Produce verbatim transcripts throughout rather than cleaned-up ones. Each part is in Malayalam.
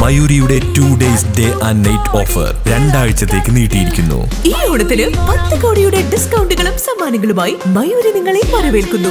മയൂരിയുടെ two days day and night offer രണ്ടാഴ്ചത്തേക്ക് നീട്ടിയിരിക്കുന്നു. ഈ ഓണത്തിന് പത്ത് കോടിയുടെ ഡിസ്കൗണ്ടുകളും സമ്മാനങ്ങളുമായി മയൂരി നിങ്ങളെ വരവേൽക്കുന്നു.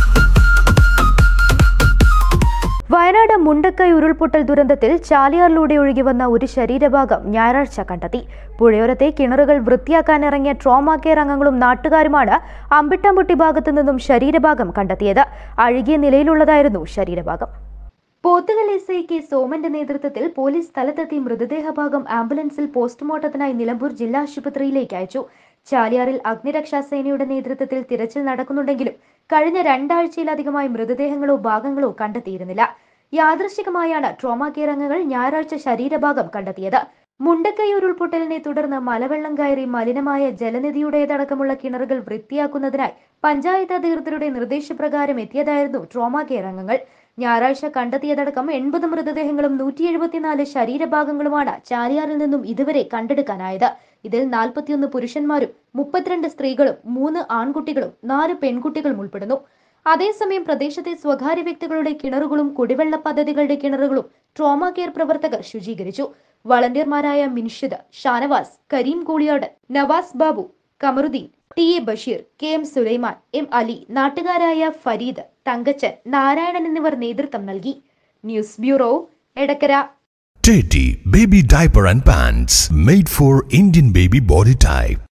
വയനാട് മുണ്ടക്കൈ ഉരുൾപൊട്ടൽ ദുരന്തത്തിൽ ചാലിയാറിലൂടെ ഒഴുകിവന്ന ഒരു ശരീരഭാഗം ഞായറാഴ്ച കണ്ടെത്തി. പുഴയോരത്തെ കിണറുകൾ വൃത്തിയാക്കാനിറങ്ങിയ ട്രോമാ കെയർ അംഗങ്ങളും നാട്ടുകാരുമാണ് അമ്പിട്ടംപൊട്ടി ഭാഗത്തു നിന്നും ശരീരഭാഗം കണ്ടെത്തിയത്. അഴുകിയ നിലയിലുള്ളതായിരുന്നു ശരീരഭാഗം. പോത്തുകൽ എസ് ഐ കെ സോമന്റെ നേതൃത്വത്തിൽ പോലീസ് സ്ഥലത്തെത്തി മൃതദേഹഭാഗം ആംബുലൻസിൽ പോസ്റ്റ്മോർട്ടത്തിനായി നിലമ്പൂർ ജില്ലാ ആശുപത്രിയിലേക്ക് അയച്ചു. ചാലിയാറിൽ അഗ്നിരക്ഷാസേനയുടെ നേതൃത്വത്തിൽ തിരച്ചിൽ നടക്കുന്നുണ്ടെങ്കിലും കഴിഞ്ഞ രണ്ടാഴ്ചയിലധികമായി മൃതദേഹങ്ങളോ ഭാഗങ്ങളോ കണ്ടെത്തിയിരുന്നില്ല. യാദൃശ്ചികമായാണ് ട്രോമാ കെയർ അംഗങ്ങൾ ഞായറാഴ്ച ശരീരഭാഗം കണ്ടെത്തിയത്. മുണ്ടക്കൈ ഉരുൾപൊട്ടലിനെ തുടർന്ന് മലവെള്ളം കയറി മലിനമായ ജലനിധിയുടേതടക്കമുള്ള കിണറുകൾ വൃത്തിയാക്കുന്നതിനായി പഞ്ചായത്ത് അധികൃതരുടെ നിർദ്ദേശപ്രകാരം എത്തിയതായിരുന്നു ട്രോമാ കെയർ അംഗങ്ങൾ. ഞായറാഴ്ച കണ്ടെത്തിയതടക്കം എൺപത് മൃതദേഹങ്ങളും നൂറ്റി എഴുപത്തിനാല് ശരീരഭാഗങ്ങളുമാണ് ചാലിയാറിൽ നിന്നും ഇതുവരെ കണ്ടെടുക്കാനായത്. ഇതിൽ നാൽപ്പത്തിയൊന്ന് പുരുഷന്മാരും മുപ്പത്തിരണ്ട് സ്ത്രീകളും മൂന്ന് ആൺകുട്ടികളും നാല് പെൺകുട്ടികളും ഉൾപ്പെടുന്നു. അതേസമയം പ്രദേശത്തെ സ്വകാര്യ വ്യക്തികളുടെ കിണറുകളും കുടിവെള്ള പദ്ധതികളുടെ കിണറുകളും ട്രോമാ കെയർ പ്രവർത്തകർ ശുചീകരിച്ചു. വളണ്ടിയർമാരായ Minshid, Shanavas, Kareem Kooliyad, Navas Babu, Kamaruddeen, T A Basheer, K M Sulaiman, M Ali, നാട്ടുകാരായ ഫരീദ്, തങ്കച്ചൻ, നാരായണൻ എന്നിവർ നേതൃത്വം നൽകി. News bureau, Edakkara. Teddy Baby Diaper and Pants made for Indian baby body type.